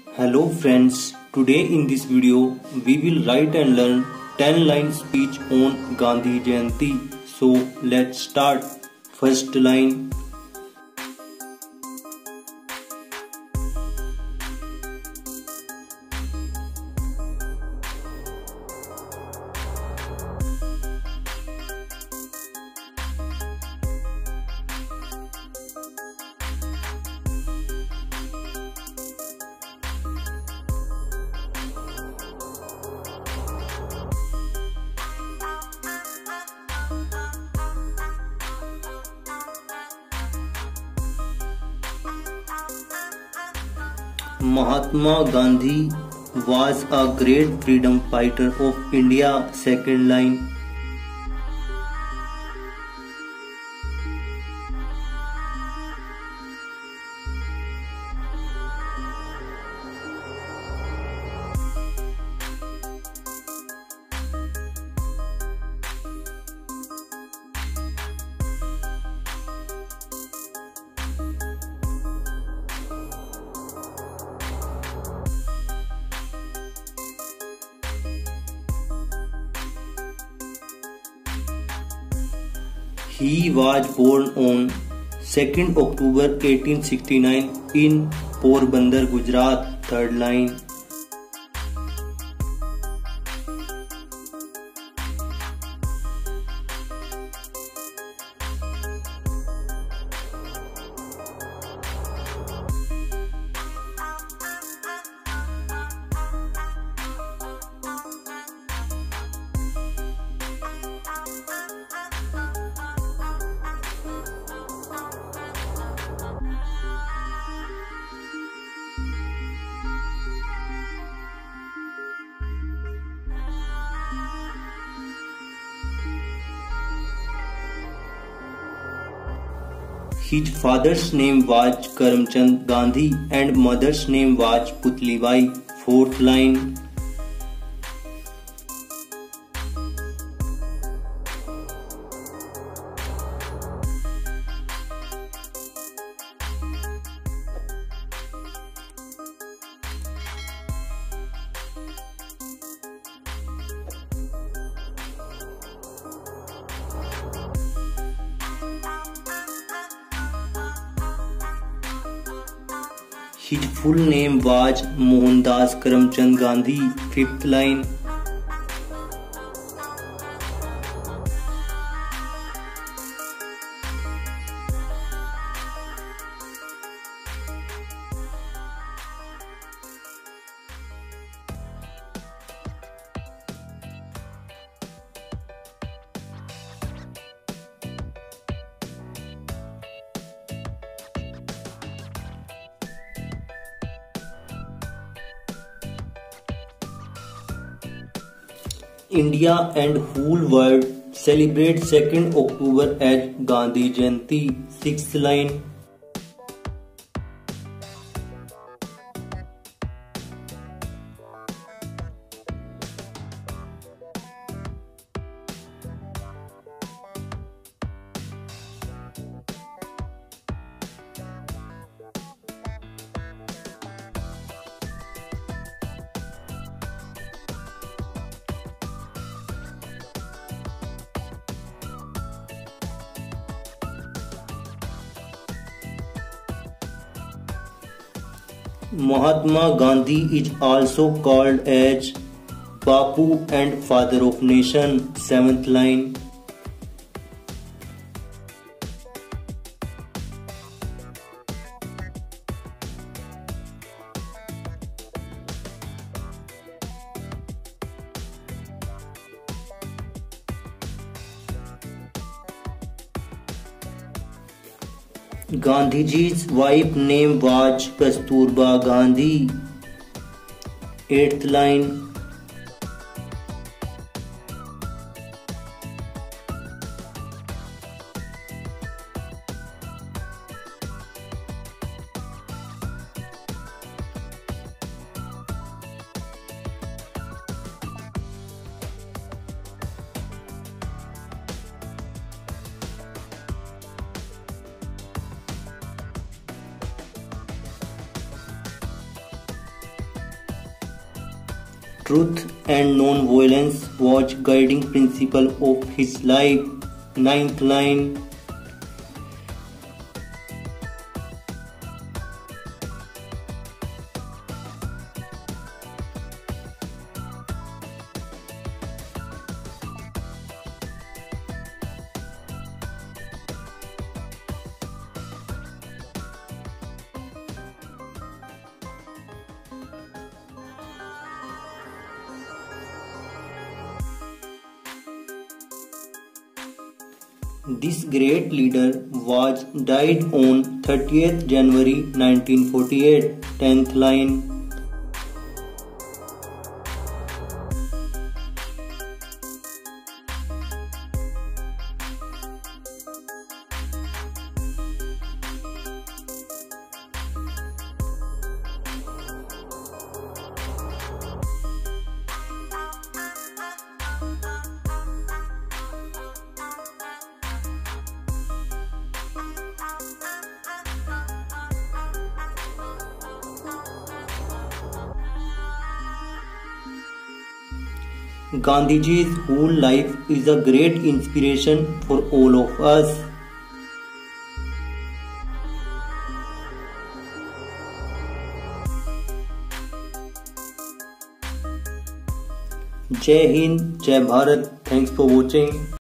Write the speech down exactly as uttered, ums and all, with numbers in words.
Hello friends, today in this video we will write and learn ten line speech on Gandhi Jayanti. So let's start. First line. Mahatma Gandhi was a great freedom fighter of India. Second line. He was born on second October eighteen sixty-nine in Porbandar, Gujarat. Third line. His father's name was Karamchand Gandhi and mother's name was Putlibai. Fourth line. His full name was Mohandas Karamchand Gandhi. Fifth line. India and whole world celebrate second October as Gandhi Jayanti. Sixth line. Mahatma Gandhi is also called as Bapu and Father of Nation. Seventh line. Gandhiji's wife name was Kasturba Gandhi. Eighth line. Truth and non-violence was guiding principle of his life. Ninth line. This great leader was died on thirtieth January nineteen forty-eight. Tenth line. Gandhiji's whole life is a great inspiration for all of us. Jai Hind, Jai Bharat. Thanks for watching.